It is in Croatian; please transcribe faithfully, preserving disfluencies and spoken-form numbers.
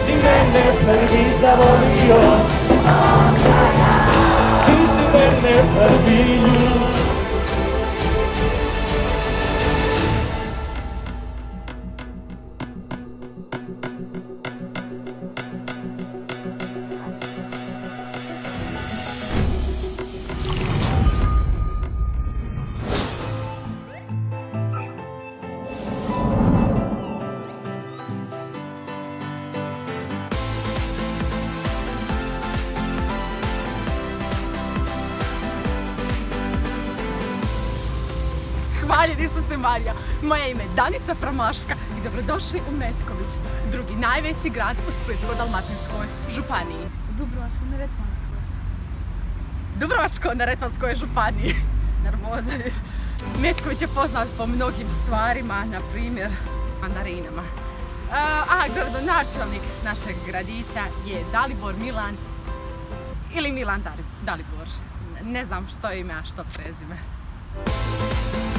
si mene prvi zavolio, ti si mene prvi ljub. Hvaljen Isuse Marija, moje ime je Danica Framaška i dobrodošli u Metković, drugi najveći grad u Splitsko-dalmatinskoj županiji. Dubrovačko-neretvanskoj. Dubrovačko-neretvanskoj županiji. Nervoza. Metković je poznat po mnogim stvarima, na primjer mandarinama. A gradonačelnik našeg gradića je Dalibor Milan ili Milan Dalibor. Ne znam što je ime, a što prezime.